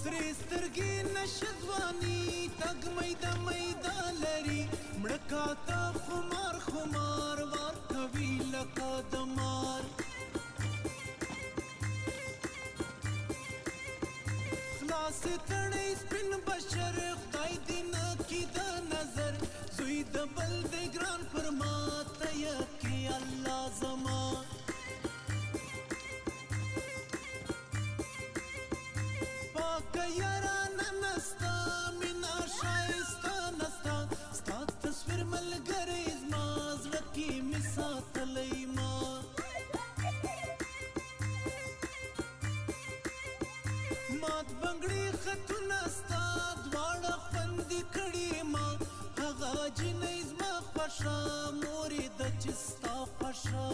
سرې سترګې نشه ځواني تګ میده میده لري مړه کاته خمار خمار وار کوي لکه د مار خلاصې تڼۍ سپین بشر خدای دې نه کي د نظر زوی د بل دې ګران پر ما ته یقي الله زما پاکه یارانه نسته مینه ښایسته نسته ستا تصویر ملګری زما زړه کې مې ساتلی ما مات بنګړي خطونه ستا دواړه خوندي کړي ما هغه جنۍ زما خوښه مورې ده چې ستا خوښه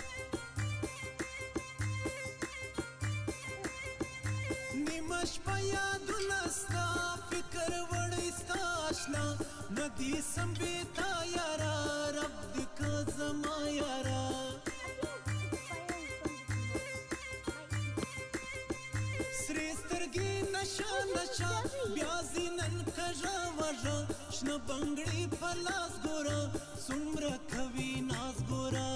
نیمه شپه یادونه ستا فکر وړی ستا اشنا نه دي سمبېتا یاره رب دې که زما یاره سرې سترګې نشه نشه بیا ځي نن کږه وږه شنه بنګړي په لاس ګوره څومره کوي ناز ګوره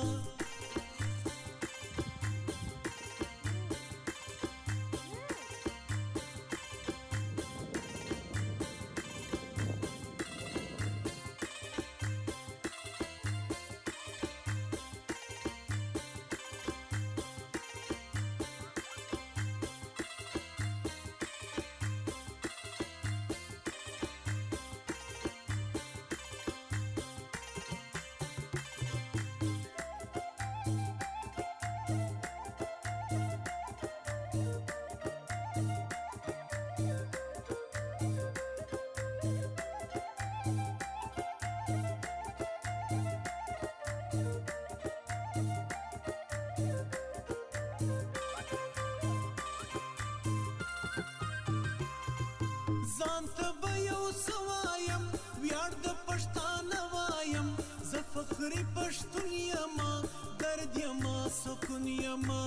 ځان ته به یو څه وایم ویاړ د پښتانه وایم زه فخري پښتون یمه درد یمه سکون یمه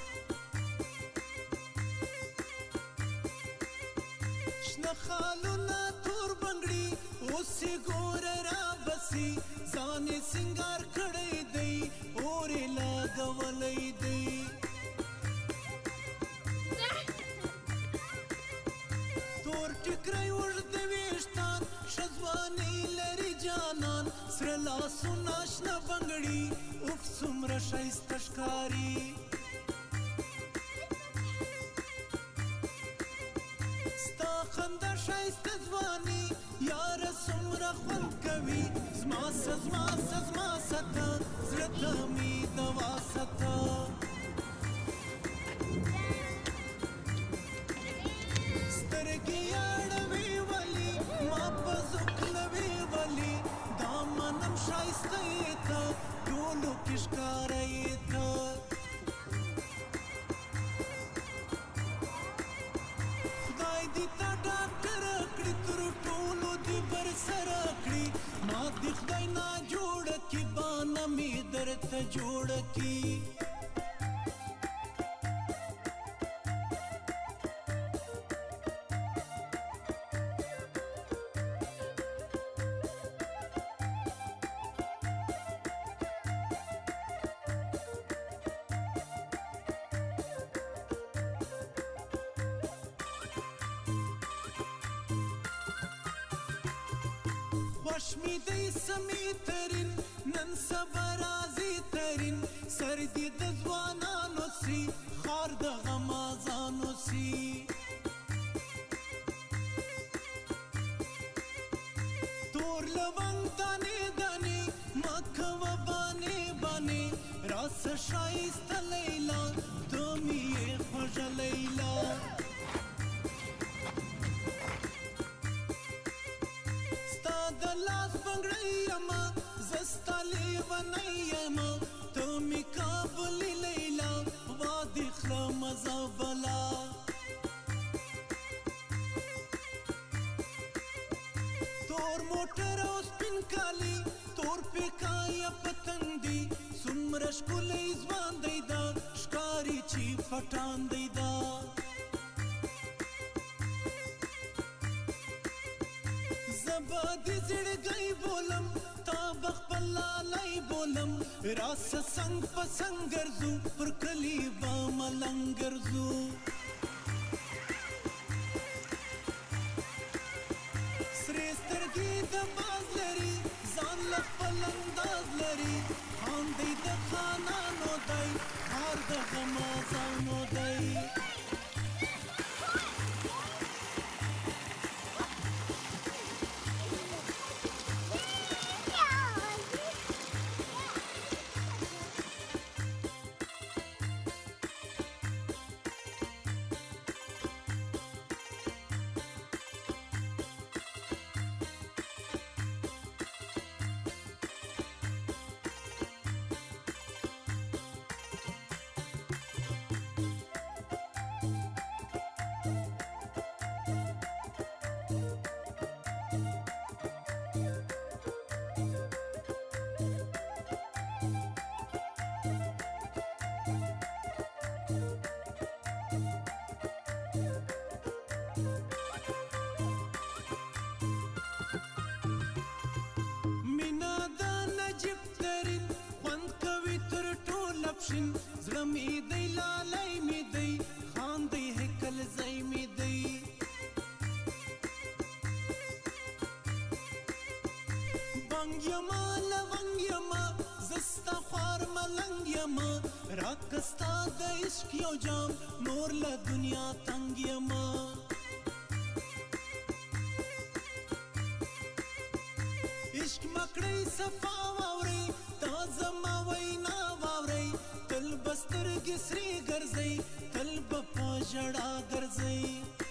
شنه خالونه تور بنګړي اوس یې ګوره رابسي ځان یې سینګار کړی دی اور یې لګولی دی تور ټیکری اوږده ویښتان ښه ځواني لري جانان سره لاسونه شنه بنګړي اوف څومره ښایسته ښکاري ستا خندا ښایسته ځواني یاره څومره خوند کوي زما څه زما څه زما سته زړه ته مې دوا سته سترګې اړوي ولې ما په زوکلوي ولې دا منم ښایسته یې ته ټولو کې ښکاره یې ته خدای دې تا ډاکټره کړي تر ټولو دې برسره کړي ما دې خدای نه جوړه کړي بانه مې درته جوړه کړي خوش می دی سمی ترین نن سبا رازی ترین سر دی د ځوانانو سی خار د غمازانو سی تور لونګ دانې دانې مکوه بانې بانې راس ښایسته لیلا ته مې یې خوږه لیلا د لاس بنګړی یمه زه ستا لیونی یمه ته مې کابلي لیلا وادي خله مزه بلا تور موټر او سپین کالي تور پیکایه پتندي څومره ښکلی ځوان دی دا ښکاري چې پټان دی دا زبا دې زړګی بولم تا بخپل لالی بولم راسه څنګ په څنګ ګرځو پر کلي به ملنګ ګرځو سرې سترګې د باز لري ځان له خپل انداز لري خان دی د خانانو دی هار د غمازانو دی زړه مې دی لالی مې دی خان دی هیکل ځای مې دی بنګ یما لونګ یما زه ستا خوار ملنګ یما راکه ستا د عشق یو جام نور له دنیا تنګ یما عشق مکړی صفا واورئ دا زما وینا واورئ تل به سترګې سرې ګرځئ تل به په ژړا ګرځئ